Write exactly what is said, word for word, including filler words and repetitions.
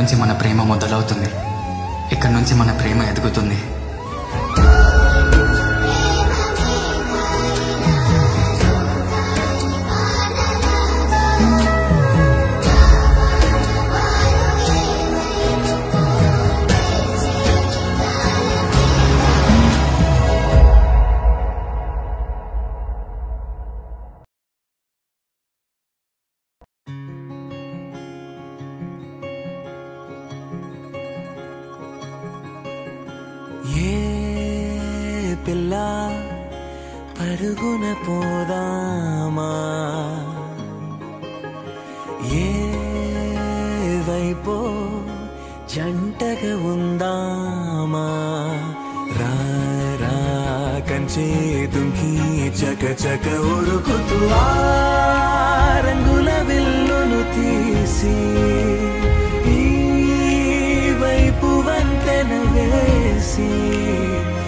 నుంచి మన ప్రేమ మొదలవుతుంది, ఇక్కడ నుంచి మన ప్రేమ ఎదుగుతుంది. పిల్ల పరుగున పోదామా, ఏ వైపో జంటగా ఉందామా, రా రా కంచే దుంకి చక చక ఉరుకుతూ ఆ రంగుల విల్లును తీసి ఈ వైపు వంతెన వేసి